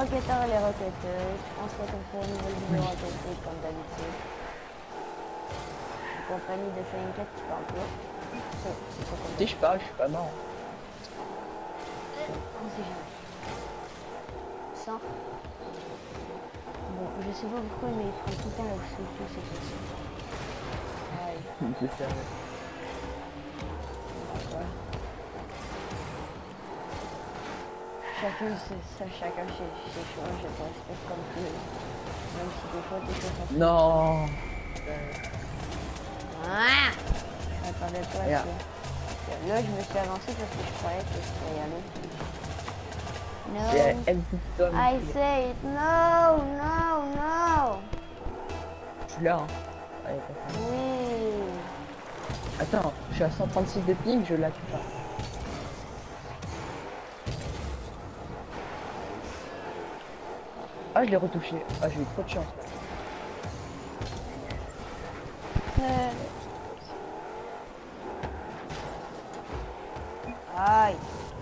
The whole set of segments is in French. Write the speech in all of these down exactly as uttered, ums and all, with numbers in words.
roquetteurs et les roquetteuses. On se retrouve pour une nouvelle vidéo roquettée comme d'habitude. En compagnie de Shainkat qui parle pas. Oh, c'est pas comme si je parle, je suis pas marrant. on sait jamais. Ça. Bon, je sais pas pourquoi, mais il prend tout le temps la solution, c'est possible. Aïe. C'est sérieux. D'accord. Chacun ça, chacun ses, ses choix, je te respecte comme tu veux. Même si des fois tes choix sont... Non. Ah, je m'attendais pas à Regarde. ça. Là, je me suis avancé parce que je croyais que je pouvais y aller. Et No. elle dit comme. I say it. No, no, no. Je suis là. Hein. Allez, pas Oui. attends, je suis à cent trente-six de ping, je la tue pas. Ah, je l'ai retouché. Ah, j'ai eu trop de chance. Euh. Aïe.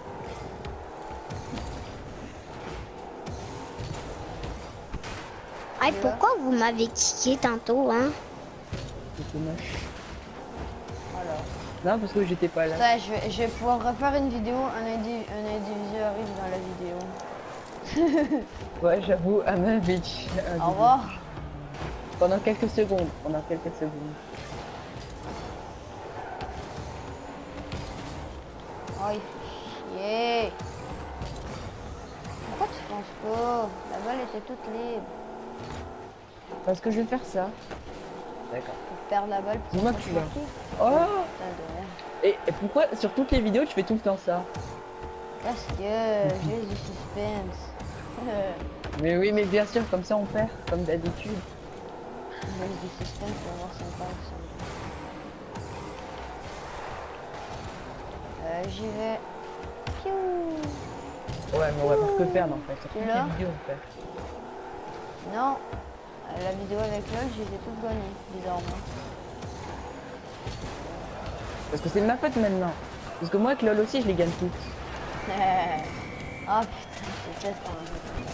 Aïe, pourquoi vous m'avez kické tantôt, hein? C'est moche. Alors. Non, parce que j'étais pas là. Ça, je, vais, je vais pouvoir refaire une vidéo. Un, indi un individu arrive dans la vidéo. Ouais, j'avoue, à ma bitch. Au revoir. Pendant quelques secondes. Pendant quelques secondes. Aïe. Yeah. Pourquoi tu penses pas? La balle était toute libre. Parce que je vais faire ça. D'accord. Pour perdre la balle. Dis-moi que tu l'as. Oh. Oh. Putain de merde. Et, et pourquoi sur toutes les vidéos tu fais tout le temps ça? Parce que j'ai du suspense. Mais oui, mais bien sûr, comme ça on perd, comme d'habitude. J'ai du suspense pour voir si on passe. Euh, j'y vais. Piou. Ouais, mais on va faire que perdre en fait. Sur Tu toutes l'as? les vidéos on perd. Non. Euh, la vidéo avec LOL, je les ai toutes gagnées, bizarrement. Parce que c'est de ma faute maintenant. Parce que moi avec LOL aussi je les gagne toutes. Oh putain, c'est ça ce qu'on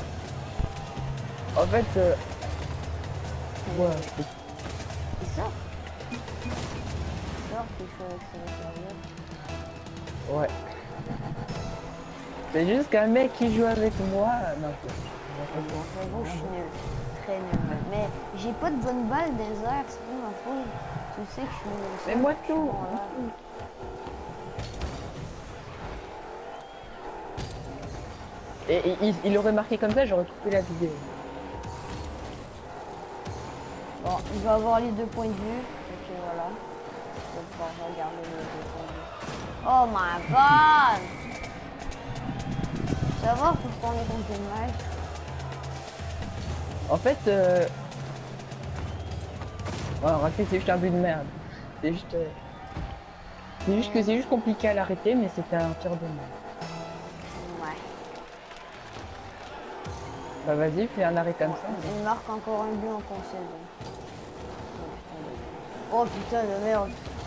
a En fait, euh... ouais, c'est- Il sort. Il sort, puis il faut accélérer. ouais. C'est juste qu'un mec qui joue avec moi. Non, c'est. J'avoue, je suis nul. Très nul. Mais j'ai pas de bonne balle dans les airs, c'est pas ma faute. Tu sais que je suis nul. Mais moi tout. Bon, là. Et, et il, il aurait marqué comme ça, j'aurais coupé la vidéo. Bon, il va avoir les deux points de vue. Ok, voilà. Je vais pouvoir regarder les deux points de vue. Oh my god! Ça va pourquoi on est contre le match? En fait, euh... ouais, en fait, c'est juste un but de merde. C'est juste... euh, C'est juste que c'est juste compliqué à l'arrêter, mais c'était un tir de merde. Ouais. Bah vas-y, fais un arrêt comme Ouais, ça. il marque encore un but en concède. Oh putain de merde.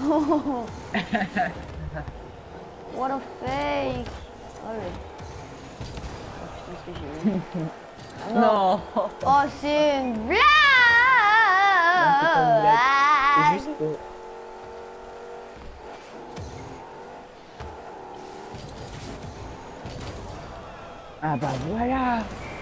What a fake. Oh, ouais. Oh putain ce que j'ai eu. Ah, Non, Oh c'est une blague. Non, c'est pas une blague. C'est juste... euh, Ah bah voilà.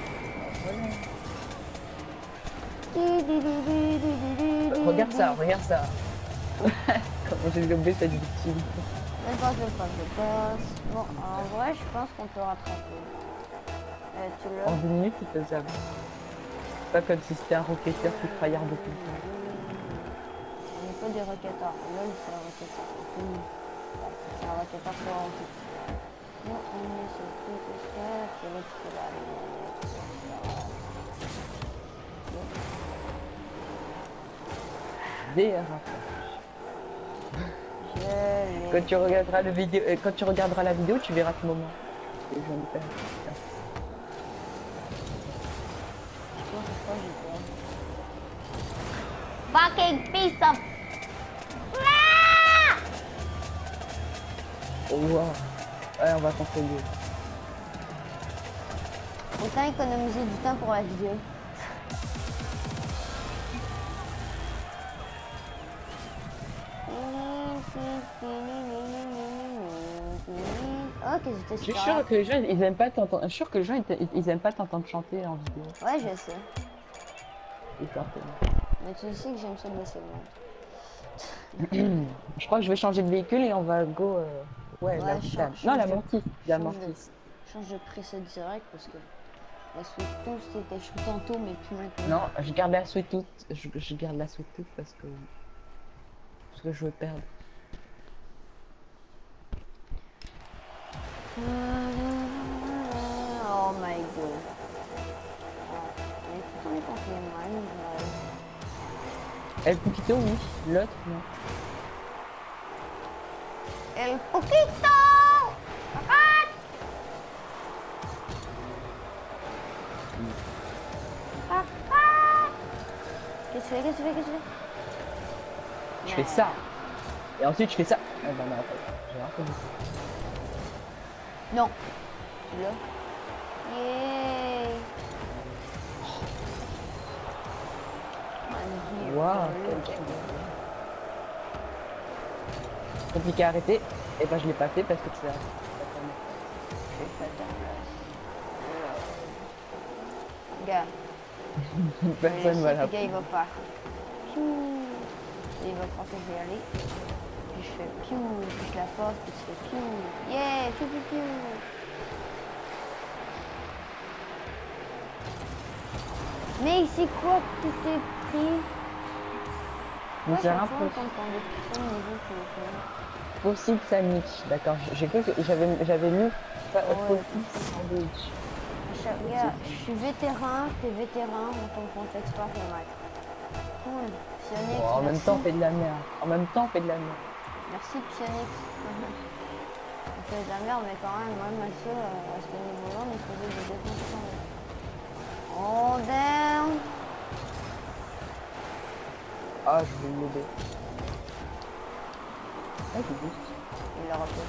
Regarde ça, regarde ça. Comment j'ai lobé cette victime. Je passe, je passe, je passe. Bon, en vrai, je pense qu'on peut rattraper. Euh, tu l'as. En deux minutes, c'est faisable. Pas comme si c'était un roquetteur qui tryhard de tout. On n'est pas des roquetteurs. Là, c'est un roquetteur. C'est un roquetteur pour un roquetteur. Nous, on est sur tout ce faire. C'est là que tu vas aller. Dérapage. Je l'ai. Quand tu regarderas le vidéo, euh, quand tu regarderas la vidéo, tu verras ce moment. Et je viens de faire. Je pense que j'ai peur. Fucking piece of. Ah! Oh wow. Ouais, on va contrôler. Autant économiser du temps pour la vidéo. Ok, j'étais Je suis sûr que les gens ils aiment pas t'entendre. Je suis sûr que les gens ils, ils aiment pas t'entendre chanter en vidéo. Ouais, je sais. Et certainement. Mais tu sais que j'aime ça baisser le monde. Je crois que je vais changer de véhicule et on va go. Euh... Ouais, Ouais, la, change- la- change non, la de- mantis. La change de- mantis. Change de preset direct parce que la Sweet Tooth c'était chou tantôt mais plus maintenant. Non, je garde la sweet tooth. Je, je garde la sweet tooth parce que. Parce que je veux perdre. Oh my god. Mais tout est contre les mains, El Poquito, oui. L'autre, non. El Poquito! Arrête! Arrête! Qu'est-ce que tu fais? Qu'est-ce que tu fais? Qu'est-ce que tu fais? Je fais ça. Et ensuite, je fais ça. Ah bah non, en fait, j'ai rien fait. Non. Tu l'as? Yeah! Waouh, compliqué à arrêter. Et ben je l'ai pas fait parce que tu as. J'ai fait ta place. Gars. Personne va la. Le gars il va faire. Piou. Et il va croire que je vais y aller. Puis je fais piou. Puis je la passe. Puis tu fais piou. Yeah! Piou piou piou. Mais c'est quoi que tu t'es pris? Mais c'est un peu possible sandwich, d'accord. J'ai cru que j'avais j'avais mieux possible sandwich. Gars, je suis vétéran, t'es vétéran, on t'en compte expert le maître. Cool. Pionix, Oh, en même merci. temps, on fait de la merde. En même temps, on fait de la merde. Merci Pionix. On fait de la merde, mais quand même, même à ça, à ce niveau-là, on est supposé de défense. Oh damn! Ah, je vais l'aider. Ah, c'est juste. Il l'aura pas.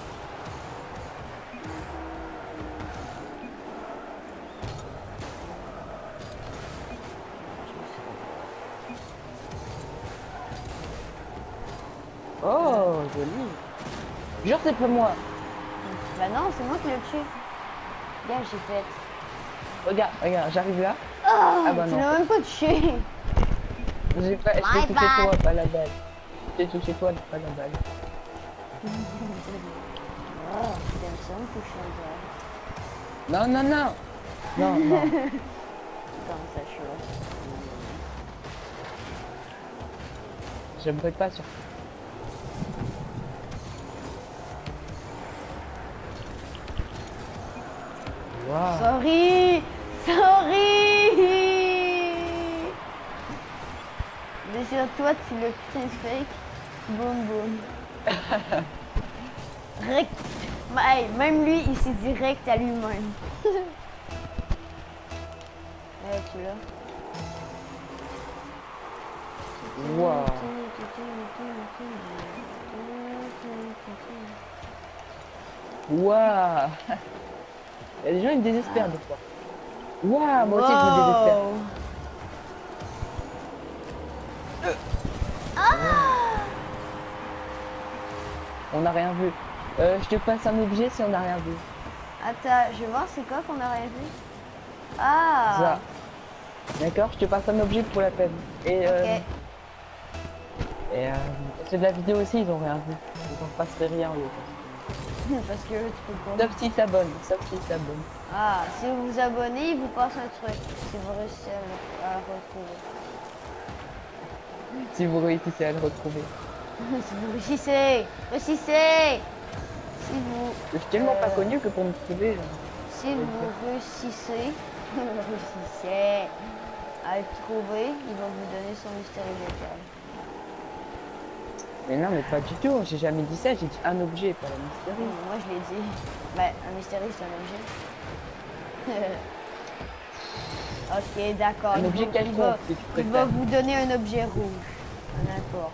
Oh, joli. Genre, c'est pas moi. Bah non, c'est moi qui l'ai tué. Gars, j'ai fait. Regarde, regarde, j'arrive là. Oh, Ah bah tu non. l'as même pas touché. J'ai pas, je My t'ai touché bad. toi, pas la balle. Je t'ai touché toi, pas la balle. Oh, t'aimes ça me toucher en direct. Non, non, non. Non, non. Comment ça chaud? J'aimerais pas sur. Waouh. Sorry! Sorry! Mais sur toi, tu le putain de fake. Boum boum. Rect. Hey, même lui, il s'est direct à lui-même. Eh, tu l'as? Waouh. Waouh. Il y a des gens qui me désespèrent des fois. Waouh, moi aussi je me désespère. On n'a rien vu. Euh, je te passe un objet si on n'a rien vu. Attends, je vais voir c'est quoi qu'on a rien vu. Ah! Ça. D'accord, je te passe un objet pour la peine. Et, euh, Ok. et euh, c'est de la vidéo aussi, ils ont rien vu. Ils ont pas fait rien. eux. Parce que tu peux pas. Sauf s'ils s'abonnent, sauf s'ils s'abonnent. Ah, si vous vous abonnez, il vous passe un truc. Si vous réussissez à le, à le retrouver. Si vous réussissez à le retrouver. Si vous réussissez! Réussissez! Si vous... Je suis tellement pas Euh, connu que pour me trouver. euh, Si vous réussissez... réussissez à le trouver, il va vous donner son mystérieux local. Mais non, mais pas du tout, j'ai jamais dit ça, j'ai dit un objet, pas la mystérieux. Moi je l'ai dit. Ben, un mystérieux c'est un objet. Ok, d'accord. Un il objet va- il quelconque, va- si tu Il va préfères. vous donner un objet rouge. D'accord.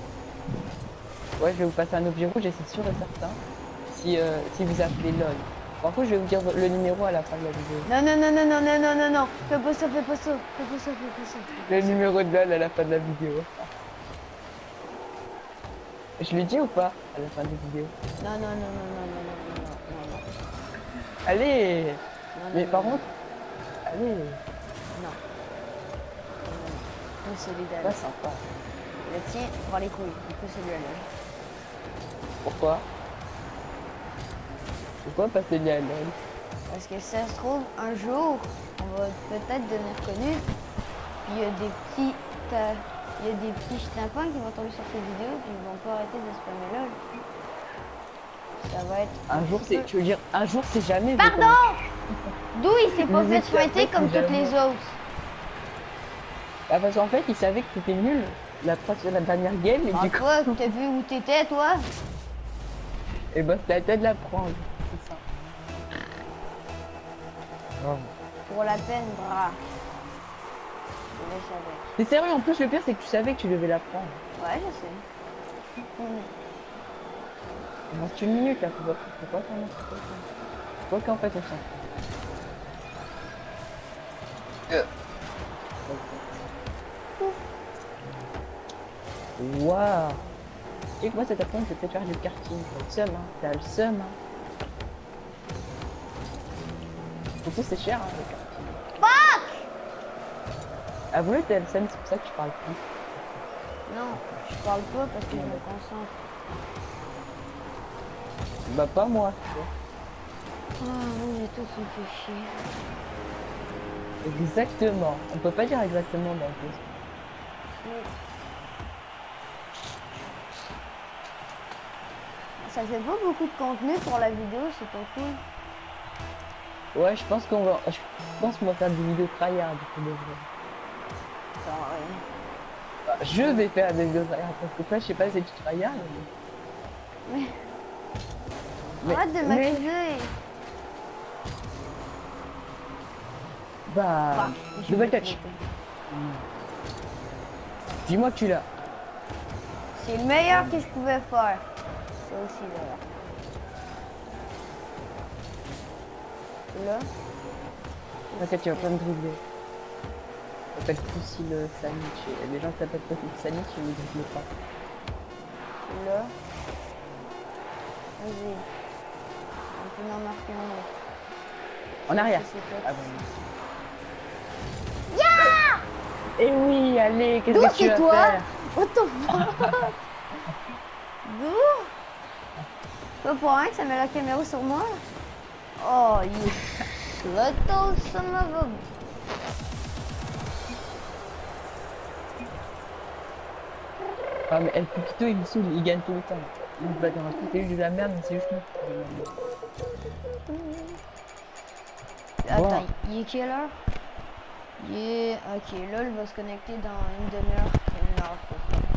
Ouais, je vais vous passer un objet rouge et c'est sûr et certain. Si, euh, si vous appelez LOL. Par contre, je vais vous dire le numéro à la fin de la vidéo. Non, non, non, non, non, non, non, non, non. Fais pas ça, fais pas ça. Fais pas ça, fais pas ça. Le numéro de LOL à la fin de la vidéo. Je l'ai dit ou pas à la fin de la vidéo? Non, non, non, non, non, non, non, non, non, non. Allez. Non, Mais non, par non, contre, allez. non. Non. Non, c'est lui Pas d'aller. sympa. Le tien, prends les couilles. Du coup, c'est lui d'aller. Pourquoi? Pourquoi passer lié à LOL? Parce que ça se trouve, un jour, on va peut-être devenir connu. Puis il y a des petits, euh, il y a des petits schnappants qui vont tomber sur ces vidéos, puis ils vont pas arrêter de spammer LOL. Ça va être. Un jour, c'est, tu veux dire, un jour, c'est jamais. Pardon. D'où il s'est pas Mais fait c'est fouetter après, comme c'est toutes les jamais. autres. Ah, parce qu'en fait, il savait que t'étais nul la, la dernière game, et Ah, du coup, toi, t'as vu où t'étais, toi? et bah, c'était à toi de la prendre. C'est ça. Oh. Pour la peine, bras. Je laisse avec. T'es sérieux, en plus, le pire, c'est que tu savais que tu devais la prendre. Ouais, je sais. Hmm. Il reste une minute là, faut pas, faut pas faire n'importe quoi. Quoi qu'en fait, on s'en fout. Euh. Waouh! Tu sais que moi cet après-midi je vais peut-être faire du karting. T'as le seum, hein. T'as le seum, hein. Surtout c'est cher, hein, le karting. Fuck! Avoue-le, t'as le seum, c'est pour ça que tu parles plus. Non, je parle pas parce que je me concentre. Bah pas moi, tu vois. Ah oui, j'ai tout ce qui fait chier. Exactement. On peut pas dire exactement dans le post. Ça fait pas beaucoup de contenu pour la vidéo, c'est pas cool. Ouais, je pense qu'on va... Je pense qu'on va faire des vidéos tryhard du coup de vrai. Ça va rien. Bah, je vais faire des vidéos tryhard parce que toi, je sais pas si tu tryhard. Mais... Mais... Arrête de mais- m'accuser. Bah... Bah, j'ai double pas touch. compris. Dis-moi que tu l'as. C'est le meilleur que je pouvais faire. Ça aussi d'ailleurs. Là. T'inquiète, tu vas pas me dribbler. Ça s'appelle Fusil Sanic. Les gens qui s'appellent Fusil Sanic, ils ne dribblent pas. Là. Vas-y. On peut en marquer un autre. En arrière. Ça, c'est Ah top. bon. Et oui, allez, qu'est-ce D'où que tu c'est vas toi? faire? What the fuck? D'où? Pas pour rien que ça met la caméra sur moi? Oh, you little son of a... Ah mais El Pupito il me saoule, il gagne tout le temps. Il se bat dans un truc, c'est juste de la merde, mais c'est juste moi. Attends, il est quelle heure? Il est... Ok, là, il va se connecter dans une demi-heure. C'est une heure pour ça.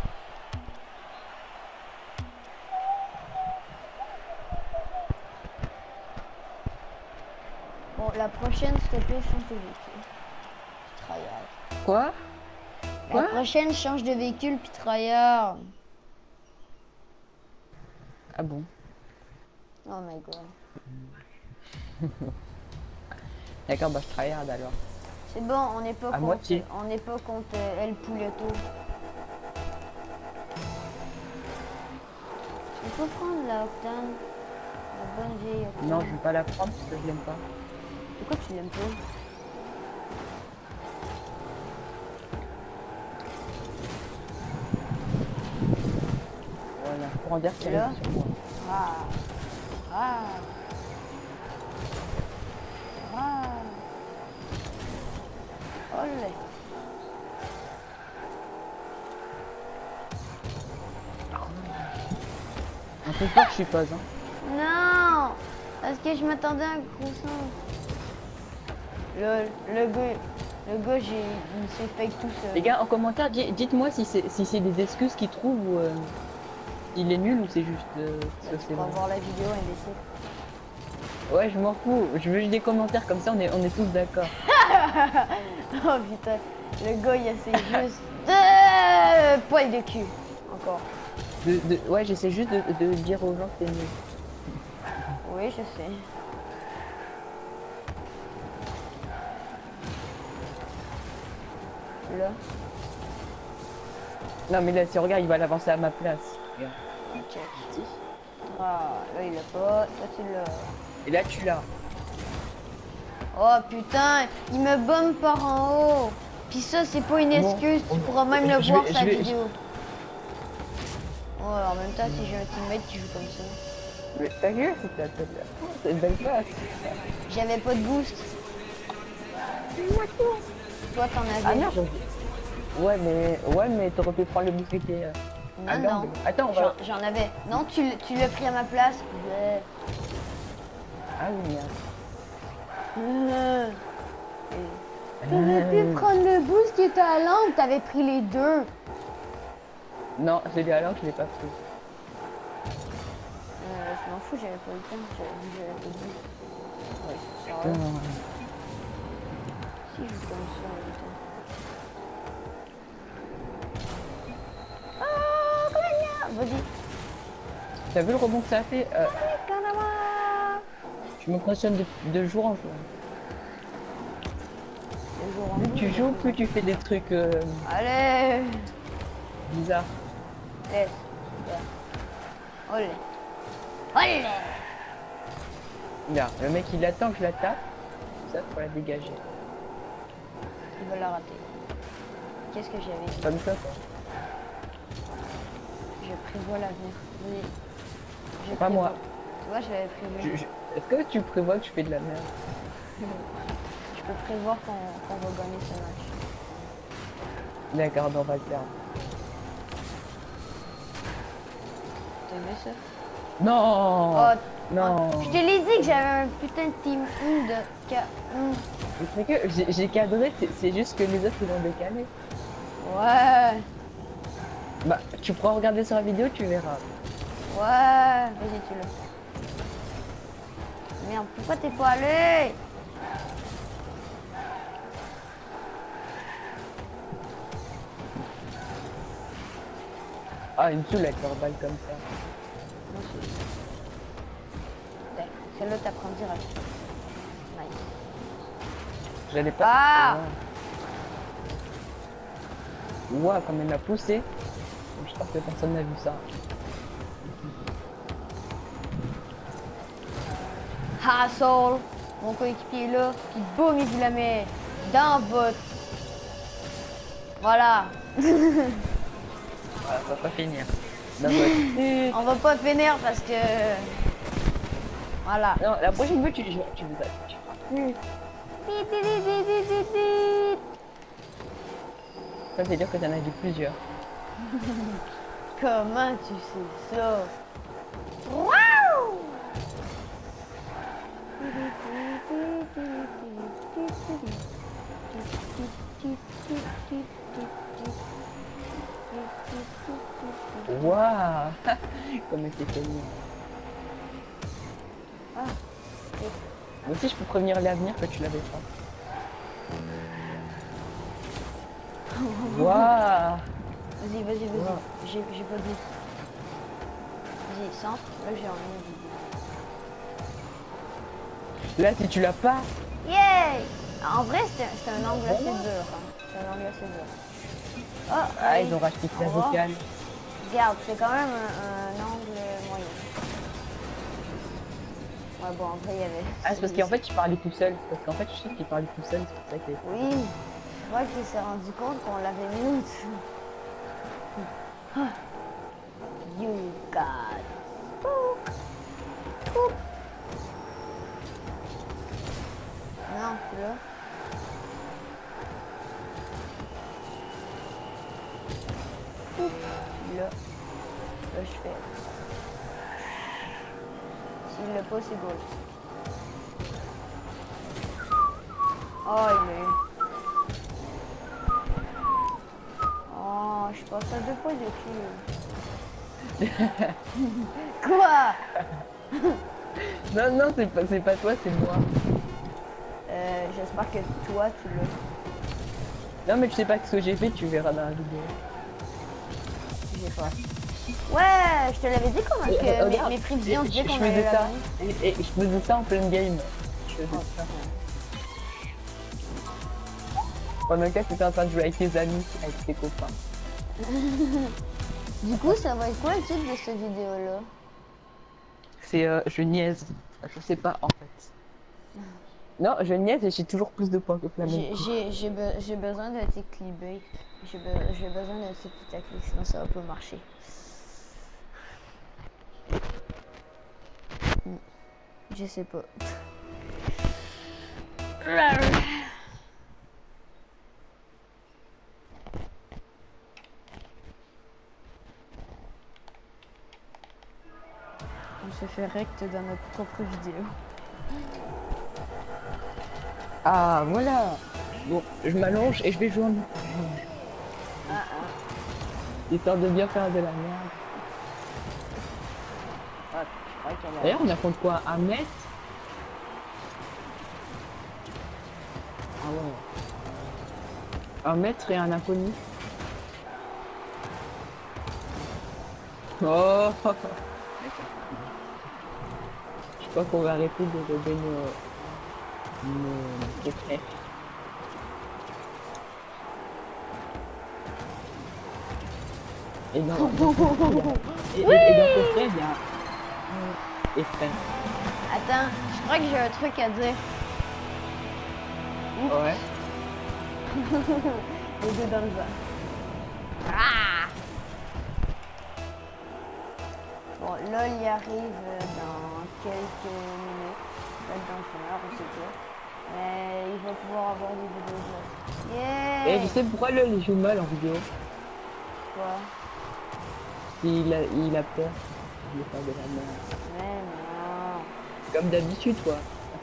Bon, la prochaine, s'il te plaît, change de véhicule. Puis tryhard. Quoi? La Quoi? prochaine, change de véhicule, puis tryhard. Ah bon? Oh my god. D'accord, bah je tryhard alors. C'est bon, on n'est pas À contre... moitié. On n'est pas contre euh, El Pouletto. Tu peux prendre la Octane? La bonne vieille Octane. Non, je vais pas la prendre parce que je l'aime pas. Pourquoi tu l'aimes pas? Voilà, courant d'air qui Là. arrive sur moi. Ah. Ah. Ah. Olé. Un peu fort, je suis pas, hein. Non! Parce que je m'attendais à un gros son. Le, le gars, le gars, j'ai, il s'est fake tout seul. Les gars, en commentaire, di- dites-moi si c'est si c'est des excuses qu'ils trouvent ou euh, il est nul ou c'est juste euh, Là, que tu c'est vas vrai. voir la vidéo, imbécile. Ouais, je m'en fous. Je veux juste des commentaires comme ça, on est, on est tous d'accord. Oh putain, le gars, il essaie juste de poil de cul. Encore. De, de, ouais, j'essaie juste de, de dire aux gens que t'es nul. Oui, je sais. Là. Non mais là si regarde il va l'avancer à ma place. Regarde. Check. Si. Ah, là il l'a pas. Toi tu l'as. Et là tu l'as. Oh putain, il me bombe par en haut. Puis ça, c'est pas une Bon, excuse, tu on- pourras même le je voir vais- sa je vais- vidéo. Oh, en même temps, si j'ai un teammate qui joue comme ça. Mais ta gueule c'est ta tête là. C'est une belle place. J'avais pas de boost. Toi, t'en avais. Ah merde. Ouais mais ouais mais t'aurais pu prendre le bouclier qui est. euh, à Non, non. l'angle. Attends on va. J'en j'en avais. Non, tu, l- tu l'as pris à ma place. Ouais. Ah oui merde. Euh. T'aurais pu prendre le boost qui était à l'angle, t'avais pris les deux. Non, celui à l'angle je l'ai pas pris. Euh, je m'en fous, j'avais pas le temps, j'avais j'avais pas de boost. Ouais, c'est vrai. Putain. Si je joue comme ça, en même temps. Ah, comment dire? Vas-y. T'as vu le rebond que ça a fait euh, Kanama. Tu m'impressionnes de, de jour en jour. Le jour en Plus jour, tu je- joues, plus tu fais des trucs euh, Allez. bizarres. Laisse. Olé. Olé. Regarde, le mec il attend que je la tape. Ça, faut la dégager. Il va la rater. Qu'est-ce que j'avais dit? Comme ça, quoi. Je prévois l'avenir. Oui. Je Pas prévois. moi. Tu vois, j'avais prévu. Je- je- Est-ce que tu prévois que tu fais de la merde? Je peux prévoir qu'on qu'on va gagner ce match. D'accord, on va le perdre. T'as vu ça? Non Oh, non oh, je te l'ai dit que j'avais un putain de team un de K un. C'est que j'ai- j'ai cadré, c'est- c'est juste que les autres ils ont décalé. Ouais. Bah, tu pourras regarder sur la vidéo, tu verras. Ouais. Vas-y, tu l'as. Merde, pourquoi t'es pas allé? Ah, une soule avec leur balle comme ça. Moi aussi. Ouais, celle-là t'apprends direct. Nice. J'allais pas. Ah Ouah, comme elle m'a poussé. Je pense que personne n'a vu ça. Hassle, mon coéquipier est là, puis boum, il vous la met dans votre... Voilà. Voilà, ça va pas finir. Non, bah, On va pas finir parce que... Voilà. non, la prochaine fois tu joues, tu vous tu feras plus. Bip, bip, bip, bip, bip, bip, bip. Ça veut dire que t'en as vu plusieurs. Comment tu sais ça? Waouh! Waouh. Comme c'était mignon. Ah. Moi aussi je peux prévenir l'avenir que tu l'avais pas. Waouh. Vas-y, vas-y, vas-y. Wow. J'ai j'ai pas dit. Vas-y, centre. Là, j'ai envie de... Là si tu l'as pas. Yeah! En vrai, c'était c'était un angle assez dur. Hein. C'est un angle assez dur. Oh, Ah, oui. ils ont racheté la Au revoir. vocale. Regarde, c'est quand même un, un angle moyen. Ouais, bon, en vrai, il y avait... Ah, c'est parce qu'en fait il parlait tout seul. C'est parce qu'en fait je sais qu'il parlait tout seul, c'est pour ça qu'il est... Oui, je crois qu'il s'est rendu compte qu'on l'avait mute. You got spook. Spook. Non, là. Spook. Là. Là, je fais. S'il l'a pas, c'est goal. Oh, il l'a eu. Oh, je passe à deux fois de cul. Quoi? Non, non, c'est pas, c'est pas toi, c'est moi. Euh, j'espère que toi, tu l'as. Non, mais tu sais pas ce que j'ai fait, tu verras dans la vidéo. J'ai pas. Ouais, je te l'avais dit comment Et, que euh, mes, regarde, mes prévisions et- disaient je qu'on faisais allait la ça. gagner. Et, et je faisais ça en pleine game. Je faisais ça. Pendant que tu étais en train de jouer avec tes amis, avec tes copains. Du coup, ça va être quoi le titre de cette vidéo-là? C'est euh, je niaise. Je sais pas en fait. Non, je niaise et j'ai toujours plus de points que Flamenco. J'ai j'ai be j'ai besoin d'un titre clickbait. J'ai be j'ai besoin d'un titre putaclic, sinon ça va pas marcher. Hmm. Je sais pas. On se fait rect dans notre propre vidéo. Ah voilà. Bon, je m'allonge et je vais jouer en Ah, ah. histoire de bien faire de la merde. Ah, je crois qu'elle a... D'ailleurs, on affronte quoi? Un mètre? Ah ouais. Un maître et un inconnu. Oh. Je crois qu'on va arrêter de lever nos, nos secrets. Et dans, dans ton frère, il y a... et, Oui. et, et dans ton frère, il y a... Et frère. Attends, je crois que j'ai un truc à dire. Ouais. Les deux dans le vent. Ah! Bon, là, il arrive dans quelques minutes. Peut-être dans une heure, on sait pas. Mais il va pouvoir avoir des vidéos de... Yeah! Et je sais pourquoi là, il joue mal en vidéo. Quoi? Il a, il a peur. Il veut faire de la merde. Mais non. Comme d'habitude, quoi.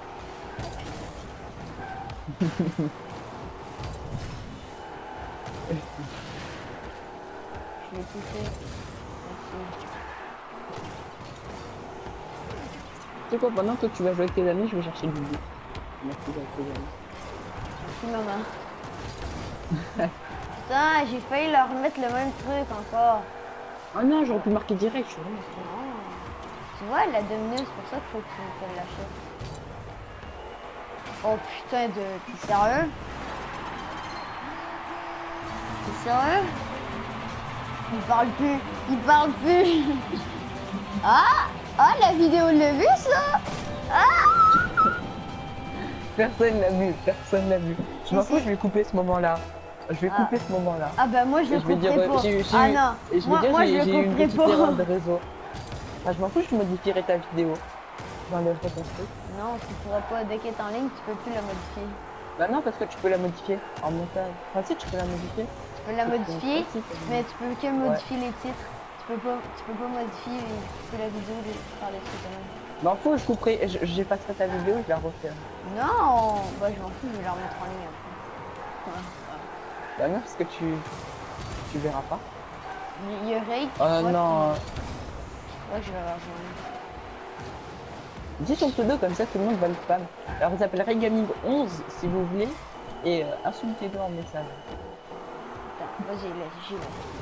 Je l'ai poussé. Merci. Tu sais quoi, pendant que tu vas jouer avec tes amis, je vais chercher du bout. Merci avec tes amis. Merci, maman. Putain, j'ai failli leur remettre le même truc encore. Oh non, j'aurais pu marquer direct, je suis vraiment. Non. Tu vois, elle a dominé, c'est pour ça qu'il faut que tu te lâches. Oh putain de... T'es sérieux? T'es sérieux? Il parle plus, il parle plus. Ah! Ah, la vidéo l'a vu ça? Ah! Personne l'a vu, personne l'a vu. Je m'en Si, fous, si. je vais couper ce moment-là. Je vais Ah. couper ce moment-là. Ah bah moi je le Et je vais dire, couperai pas. j'ai- j'ai Ah eu- non, Et je vais moi, dire, moi je j'ai le j'ai eu une couperai petite pas. erreur de réseau. Enfin, je m'en fous, je modifierai ta vidéo. Dans le reconstruit. Non, tu pourras pas, dès qu'elle est en ligne, tu peux plus la modifier. Bah non, parce que tu peux la modifier en montage. Enfin si, tu peux la modifier. Tu peux la modifier, Si, si, mais tu peux que modifier les titres. Tu peux pas, tu peux pas modifier les, tu peux la vidéo de faire des trucs quand même. M'en fous, je couperai, je- j'effacerai ta vidéo, je la referai. Non, bah je m'en fous, je vais la remettre en ligne après. Ouais, ouais. Bah non, parce que tu... Tu verras pas. Il y a Ray qui Oh croit non. qu'il- je crois que je vais la rejoindre. Dis ton pseudo comme ça, tout le monde va le spam. Alors vous appellerez Gaming onze si vous voulez. Et euh, insultez-le en message. Attends, vas-y, laisse, j'y vais.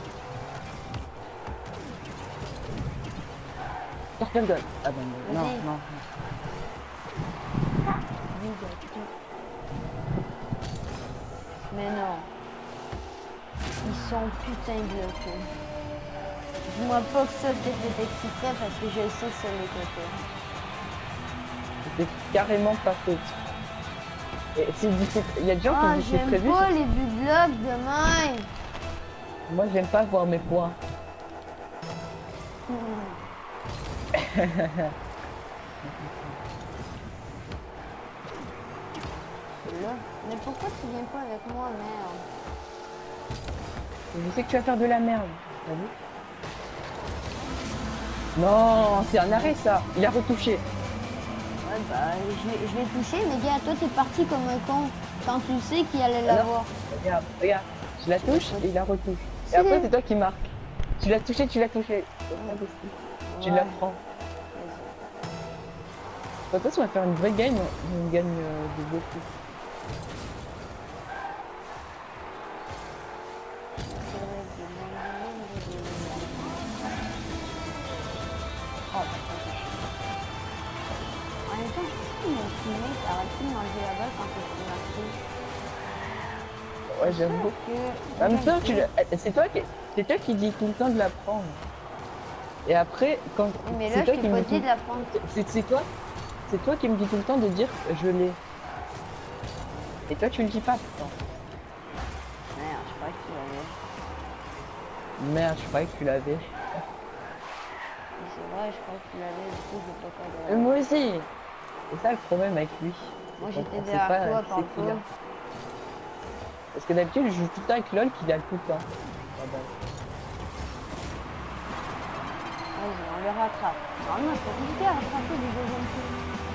Scorpion Gun. Ah bah non, non, Vas-y. non. Mais non. Ils sont putain bloqués. Dis-moi pas que ça c'était exprès parce que je sais que ça l'était pas. C'était carrément pas fait. Et c'est difficile. Il y a des gens Ah, qui disent que c'est j'aime prévu. pas c'est- les buts blocs de même. Moi j'aime pas voir mes points. Là. Mais pourquoi tu viens pas avec moi, merde? Je sais que tu vas faire de la merde. T'as vu? Non, c'est un arrêt ça. Il a retouché. Ouais, bah, je l'ai- je l'ai touché, mais gars, toi t'es parti comme un con quand tu sais qu'il allait Alors l'avoir. Regarde, regarde. Je la touche et il la retouche. Et après c'est toi qui marques. Tu l'as touché, tu l'as touché. C'est pas possible. Tu Ouais. la prends. De toute façon, on va faire une vraie gagne. On gagne euh, de beaucoup. Oh, en même temps, si mon teammate arrête de m'enlever la balle quand je suis marqué. Ouais, j'avoue. Que... En même temps, tu le- c'est toi qui, c'est toi qui dis tout le temps de la prendre. Et après, quand Oui, mais c'est là, toi je qui t'ai me pas dis dit tout- de la prendre. c'est c'est toi, c'est toi qui me dis tout le temps de dire je l'ai. Et toi, tu le dis pas pourtant. Merde, je crois que tu l'avais. Merde, je croyais que tu l'avais. Mais c'est vrai, je crois que tu l'avais, du coup, je peux pas Et de... moi aussi. C'est ça le problème avec lui. Moi, C'est qu'on j'étais sait derrière pas toi, qui par c'est qui l'a. le Parce que d'habitude, je joue tout le temps avec LOL qui l'a tout le temps. Ah bah. Vas-y, on le rattrape. Normalement, c'est pas compliqué à rattraper du deuxième tour.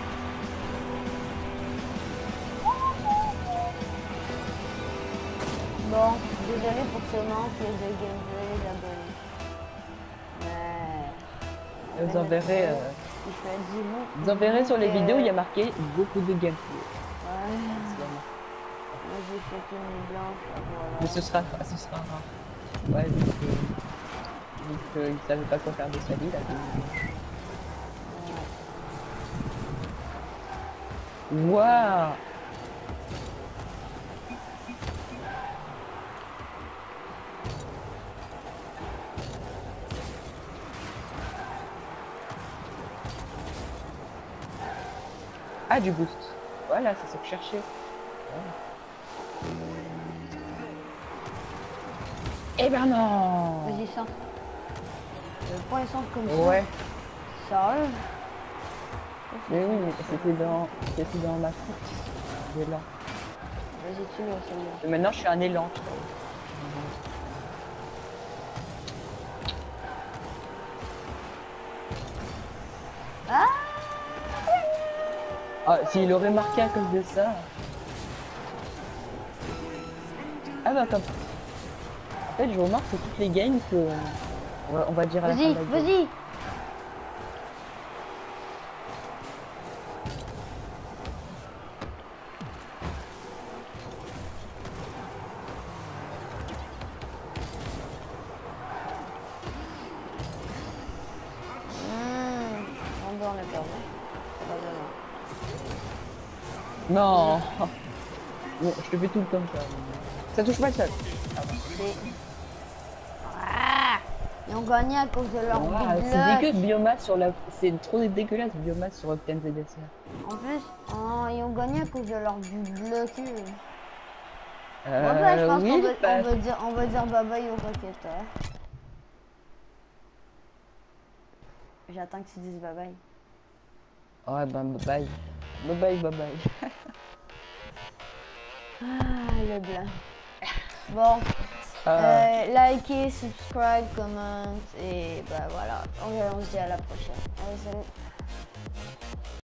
Bon, désolé pour ce manque de gameplay, les abonnés. Mais... Et vous en verrez, euh, Il fait dix mots. vous en verrez sur les Donc, vidéos, il y a euh, marqué beaucoup de gameplay. Ouais. Moi, j'ai fait une nuit blanche, voilà. Mais ce sera, ce sera rare. Ouais, vu que, vu qu'il savait pas quoi faire de sa vie, là. Waouh! Ah, du boost. Voilà, c'est ce que je cherchais. Ouais. Eh ben non! Vas-y, centre. Le point centre comme ça. Ouais. Sérieux? Mais oui, mais c'était dans, c'était dans ma foot. L'élan. Vas-y, tu le celui-là. Et maintenant, je suis un élan, tu vois. Ah! Ah, s'il aurait marqué à cause de ça. Ah bah comme. En fait, je remarque que toutes les games que on va, on va dire à la fin Vas-y, de la game. vas-y! Mmh. On doit en est perdu. Probablement. Non. Bon, je te fais tout le temps ça. Ça touche pas le sol. C'est... Ah! Ils ont gagné à cause de leur Ah, big c'est luck. dégueu biomasse sur la. C'est trop dégueulasse biomasse sur Octane Z S R. En plus, oh, ils ont gagné à cause de leur big luck. Euh, Ouais, bah, je pense oui, qu'on va, bah, on va dire, on va dire bye bye au raqueteur. J'attends que tu dises bye bye. Ouais, bah, bye bye. Bye bye, bye bye. Ah, le blanc. Bon, Euh, euh, likez, subscribe, comment et bah voilà. On, on se dit à la prochaine. Allez, salut.